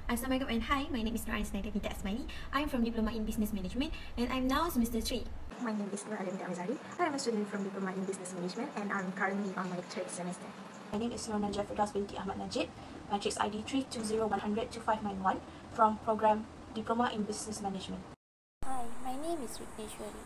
Assalamualaikum and hi, my name is Nuraiz Naidavita Asmani. I am from Diploma in Business Management and I am now semester 3. My name is Nur Alimita Amizari. I am a student from Diploma in Business Management and I'm currently on my 3rd semester. My name is Nur Najah Firdaus binti Ahmad Najib, matrix ID 32010025191 from program Diploma in Business Management. Hi, my name is Rikneshwari.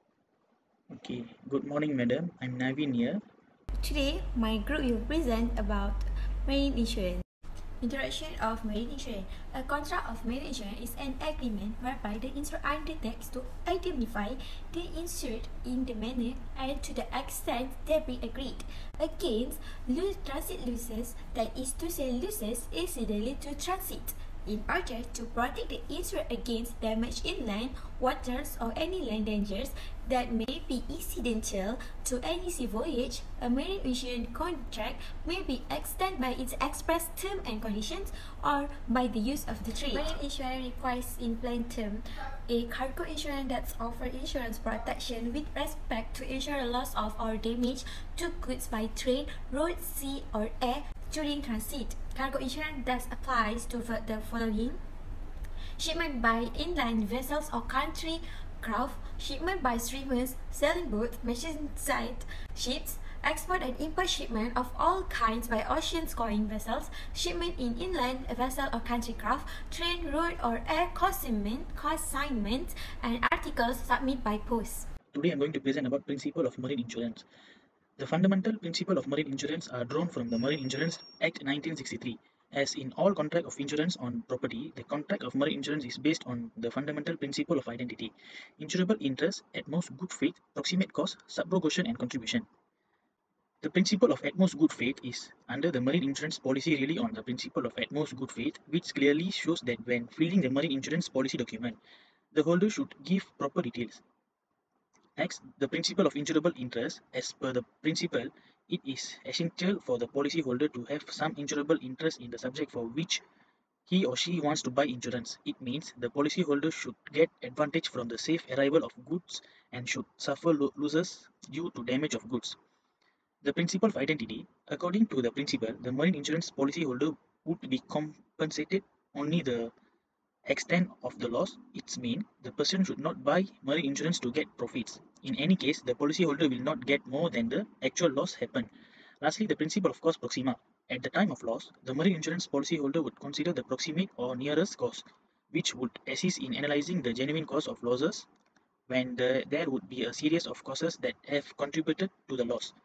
Okay, good morning madam, I'm Naveen here. Today, my group will present about marine insurance. Introduction of marine insurance. A contract of marine insurance is an agreement whereby the insurer undertakes to indemnify the insured in the manner and to the extent that be agreed against transit losses, that is to say losses incidentally to transit, in order to protect the insured against damage in land, waters, or any land dangers that may be incidental to any sea voyage. A marine insurance contract may be extended by its express term and conditions or by the use of the trade. Marine insurance requires in plain term a cargo insurance that offers insurance protection with respect to ensure loss of or damage to goods by train, road, sea, or air during transit. Cargo insurance thus applies to the following: shipment by inland vessels or country craft, shipment by steamers, sailing boats, machine-side ships, export and import shipment of all kinds by ocean-going vessels, shipment in inland vessel or country craft, train, road, or air consignment, and articles submitted by post. Today I'm going to present about principle of marine insurance. The fundamental principle of marine insurance are drawn from the Marine Insurance Act 1963. As in all contract of insurance on property, the contract of marine insurance is based on the fundamental principle of identity, insurable interest, utmost good faith, proximate cost, subrogation and contribution. The principle of utmost good faith is under the marine insurance policy really on the principle of utmost good faith, which clearly shows that when filling the marine insurance policy document, the holder should give proper details. Next, the principle of insurable interest. As per the principle, it is essential for the policyholder to have some insurable interest in the subject for which he or she wants to buy insurance. It means the policyholder should get advantage from the safe arrival of goods and should suffer losses due to damage of goods. The principle of identity. According to the principle, the marine insurance policyholder would be compensated only the extent of the loss. Its mean the person should not buy marine insurance to get profits. In any case, the policyholder will not get more than the actual loss happened. Lastly, the principle of cost proxima. At the time of loss, the marine insurance policyholder would consider the proximate or nearest cost, which would assist in analyzing the genuine cause of losses when there would be a series of causes that have contributed to the loss.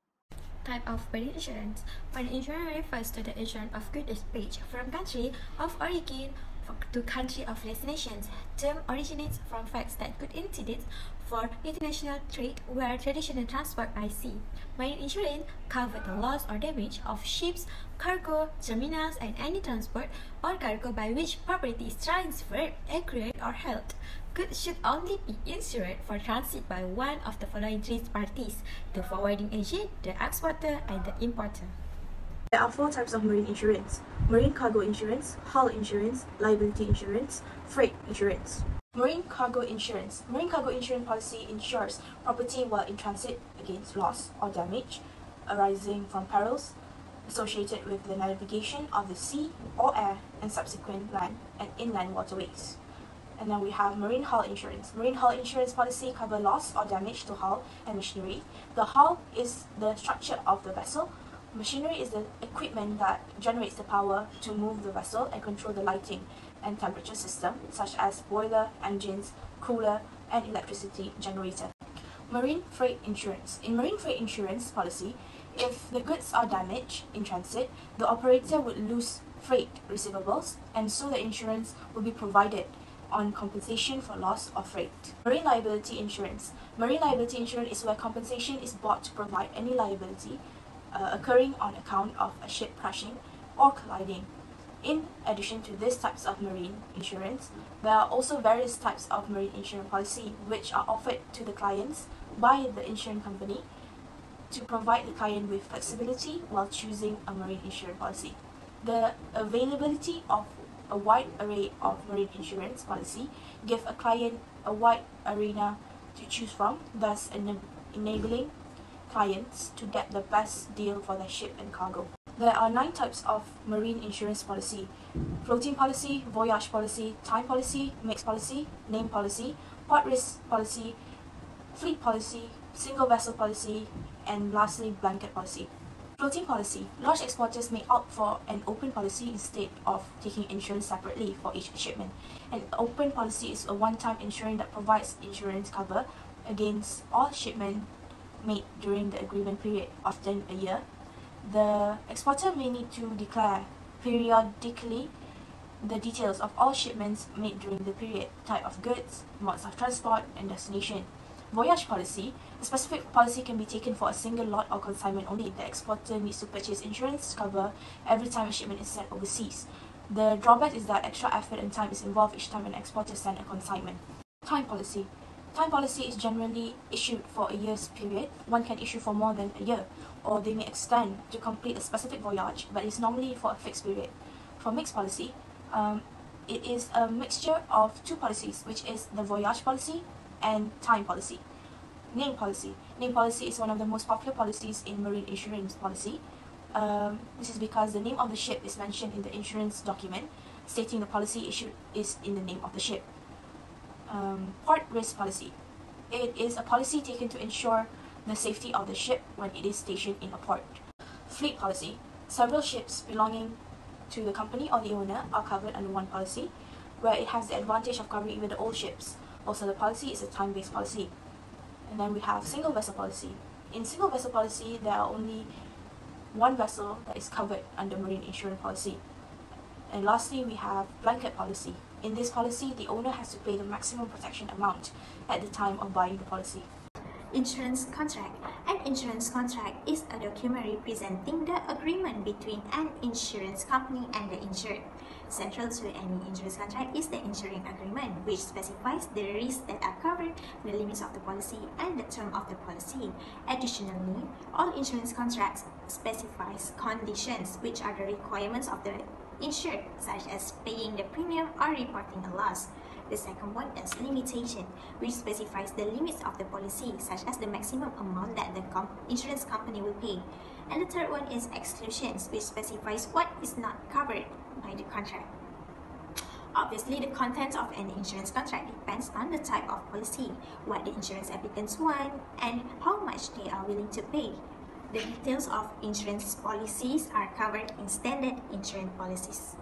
Type of marine insurance. Marine insurance refers to the insurance of goods dispatched from country of origin to country of destinations. Term originates from facts that could incident for international trade where traditional transport by sea. Marine insurance covers the loss or damage of ships, cargo, terminals, and any transport or cargo by which property is transferred, acquired, or held. Goods should only be insured for transit by one of the following three parties: the forwarding agent, the exporter, and the importer. There are 4 types of marine insurance: marine cargo insurance, hull insurance, liability insurance, freight insurance. Marine cargo insurance. Marine cargo insurance policy insures property while in transit against loss or damage arising from perils associated with the navigation of the sea or air and subsequent land and inland waterways. And then we have marine hull insurance. Marine hull insurance policy cover loss or damage to hull and machinery. The hull is the structure of the vessel. Machinery is the equipment that generates the power to move the vessel and control the lighting and temperature system, such as boiler, engines, cooler, and electricity generator. Marine freight insurance. In marine freight insurance policy, if the goods are damaged in transit, the operator would lose freight receivables, and so the insurance will be provided on compensation for loss of freight. Marine liability insurance. Marine liability insurance is where compensation is bought to provide any liability occurring on account of a ship crashing or colliding. In addition to these types of marine insurance, there are also various types of marine insurance policy which are offered to the clients by the insurance company to provide the client with flexibility while choosing a marine insurance policy. The availability of a wide array of marine insurance policy give a client a wide arena to choose from, thus enabling clients to get the best deal for their ship and cargo. There are 9 types of marine insurance policy: floating policy, voyage policy, time policy, mixed policy, name policy, port risk policy, fleet policy, single vessel policy, and lastly, blanket policy. Floating policy. Large exporters may opt for an open policy instead of taking insurance separately for each shipment. An open policy is a one-time insurance that provides insurance cover against all shipments made during the agreement period, often a year. The exporter may need to declare periodically the details of all shipments made during the period, type of goods, modes of transport, and destination. Voyage policy. A specific policy can be taken for a single lot or consignment only. The exporter needs to purchase insurance cover every time a shipment is sent overseas. The drawback is that extra effort and time is involved each time an exporter sends a consignment. Time policy. Time policy is generally issued for a year's period. One can issue for more than a year, or they may extend to complete a specific voyage, but it's normally for a fixed period. For mixed policy, it is a mixture of 2 policies, which is the voyage policy and time policy. Name policy. Name policy is one of the most popular policies in marine insurance policy. This is because the name of the ship is mentioned in the insurance document, stating the policy issued is in the name of the ship. Port risk policy. It is a policy taken to ensure the safety of the ship when it is stationed in a port. Fleet policy. Several ships belonging to the company or the owner are covered under one policy, where it has the advantage of covering even the old ships. Also, the policy is a time-based policy. And then we have single vessel policy. In single vessel policy, there are only one vessel that is covered under marine insurance policy. And lastly, we have blanket policy. In this policy, the owner has to pay the maximum protection amount at the time of buying the policy. Insurance contract. An insurance contract is a document representing the agreement between an insurance company and the insured. Central to any insurance contract is the insuring agreement, which specifies the risks that are covered, the limits of the policy, and the term of the policy. Additionally, all insurance contracts specifies conditions, which are the requirements of the insured, such as paying the premium or reporting a loss. The second one is limitation, which specifies the limits of the policy, such as the maximum amount that the insurance company will pay. And the third one is exclusions, which specifies what is not covered by the contract. Obviously, the content of an insurance contract depends on the type of policy, what the insurance applicants want, and how much they are willing to pay. The details of insurance policies are covered in standard insurance policies.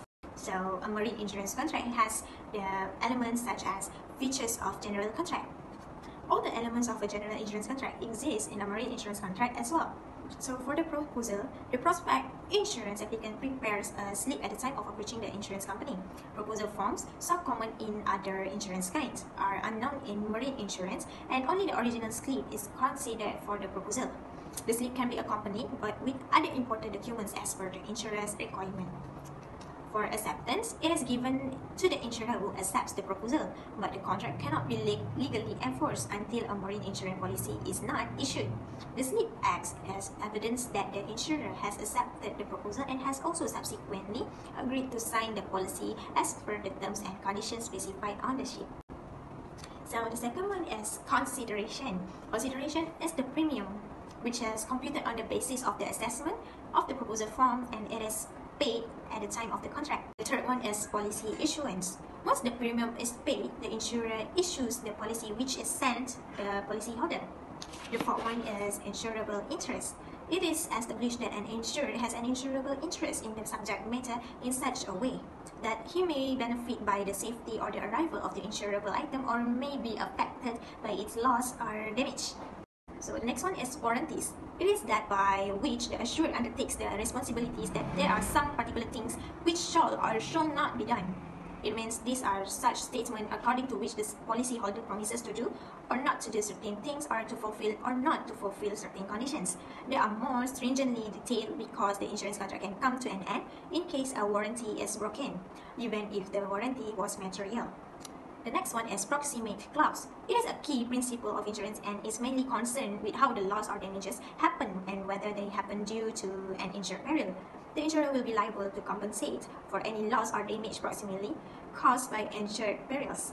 So, a marine insurance contract has the elements such as features of general contract. All the elements of a general insurance contract exist in a marine insurance contract as well. So, for the proposal, the prospect insurance applicant prepares a slip at the time of approaching the insurance company. Proposal forms, so common in other insurance kinds, are unknown in marine insurance, and only the original slip is considered for the proposal. The slip can be accompanied but with other important documents as per the insurer's requirement. For acceptance, it is given to the insurer who accepts the proposal, but the contract cannot be legally enforced until a marine insurance policy is not issued. The slip acts as evidence that the insurer has accepted the proposal and has also subsequently agreed to sign the policy as per the terms and conditions specified on the ship. So the second one is consideration. Consideration is the premium, which is computed on the basis of the assessment of the proposal form, and it is paid at the time of the contract. The third one is policy issuance. Once the premium is paid, the insurer issues the policy, which is sent the policyholder. The fourth one is insurable interest. It is established that an insured has an insurable interest in the subject matter in such a way that he may benefit by the safety or the arrival of the insurable item, or may be affected by its loss or damage. So the next one is warranties. It is that by which the assured undertakes the responsibilities that there are some particular things which shall or shall not be done. It means these are such statements according to which the policyholder promises to do or not to do certain things, or to fulfill or not to fulfill certain conditions. They are more stringently detailed because the insurance contract can come to an end in case a warranty is broken, even if the warranty was material. The next one is proximate clause. It is a key principle of insurance and is mainly concerned with how the loss or damages happen and whether they happen due to an insured peril. The insurer will be liable to compensate for any loss or damage proximately caused by insured perils.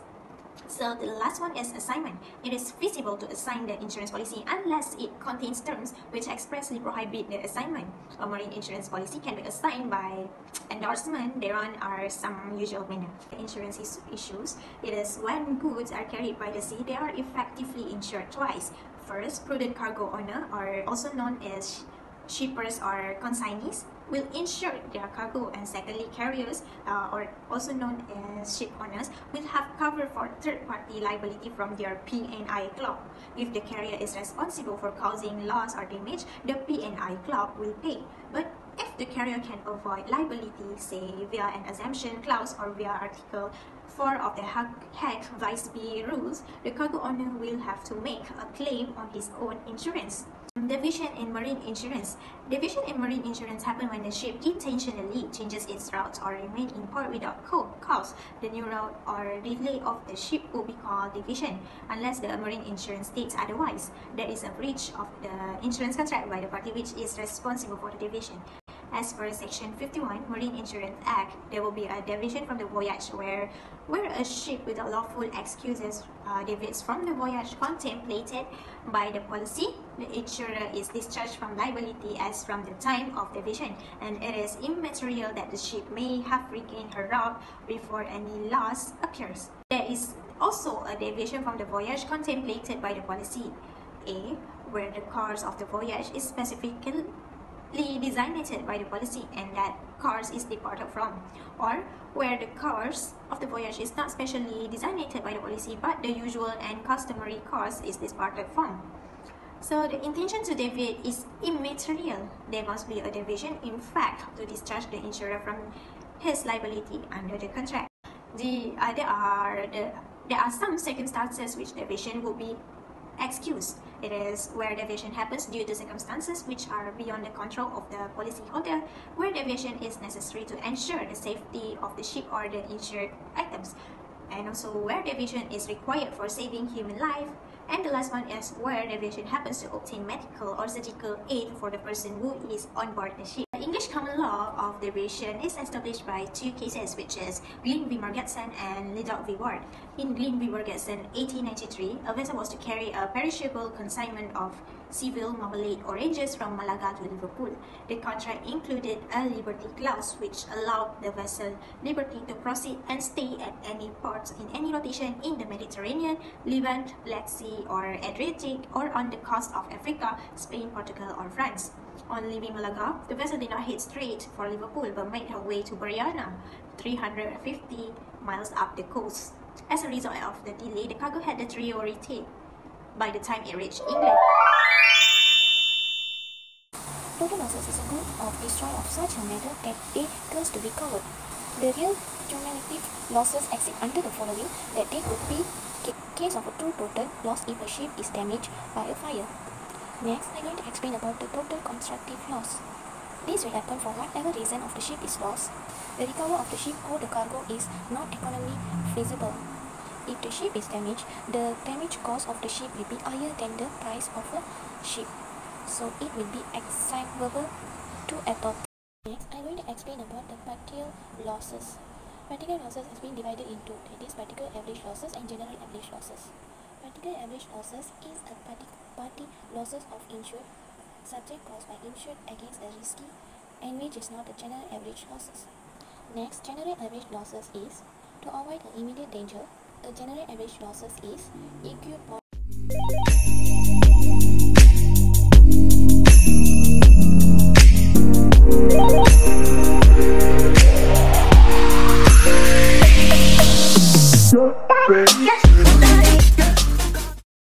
So the last one is assignment. It is feasible to assign the insurance policy unless it contains terms which expressly prohibit the assignment. A marine insurance policy can be assigned by endorsement. Thereon are some usual manner. Insurance issues. It is when goods are carried by the sea, they are effectively insured twice. First, prudent cargo owner, or also known as shippers or consignees, will insure their cargo, and secondly, carriers, or also known as ship owners, will have cover for third-party liability from their P&I club. If the carrier is responsible for causing loss or damage, the P&I club will pay. But if the carrier can avoid liability, say via an exemption clause or via Article 4 of the Hague-Visby rules, the cargo owner will have to make a claim on his own insurance. Deviation in marine insurance. Deviation in marine insurance happens when the ship intentionally changes its route or remains in port without cause. The new route or delay of the ship will be called deviation, unless the marine insurance states otherwise. There is a breach of the insurance contract by the party which is responsible for the deviation. As per Section 51 Marine Insurance Act, there will be a deviation from the voyage where a ship without lawful excuses deviates from the voyage contemplated by the policy. The insurer is discharged from liability as from the time of deviation, and it is immaterial that the ship may have regained her route before any loss occurs. There is also a deviation from the voyage contemplated by the policy. A. Where the course of the voyage is specifically designated by the policy and that course is departed from, or where the course of the voyage is not specially designated by the policy but the usual and customary course is departed from. So the intention to deviate is immaterial. There must be a deviation in fact to discharge the insurer from his liability under the contract. There are some circumstances which deviation will be excused. It is where deviation happens due to circumstances which are beyond the control of the policyholder, where deviation is necessary to ensure the safety of the ship or the insured items, and also where deviation is required for saving human life. And the last one is where deviation happens to obtain medical or surgical aid for the person who is on board the ship. The English common law of deviation is established by two cases, which is Glyn v. Margetson and Liddock v. Ward. In Glyn v. Margetson, 1893, a vessel was to carry a perishable consignment of Seville marmalade oranges from Malaga to Liverpool. The contract included a liberty clause which allowed the vessel liberty to proceed and stay at any port in any rotation in the Mediterranean, Levant, Black Sea or Adriatic, or on the coast of Africa, Spain, Portugal or France. On leaving Malaga, the vessel did not head straight for Liverpool but made her way to Bariana, 350 miles up the coast. As a result of the delay, the cargo had deteriorated by the time it reached England. Total losses is a group of destroyed of such a manner that they cause to be covered. The real cumulative losses exist under the following: that they could be case of a true total loss if a ship is damaged by a fire. Next, I'm going to explain about the total constructive loss. This will happen for whatever reason of the ship is lost. The recovery of the ship or the cargo is not economically feasible. If the ship is damaged, the damage cost of the ship will be higher than the price of the ship, so it will be acceptable to adopt. Next, I'm going to explain about the partial losses. Partial losses has been divided into particular average losses and general average losses. Particular average losses is a party losses of insured subject caused by insured against a risky and which is not the general average losses. Next, general average losses is to avoid an immediate danger. The general average losses is equal. Yes.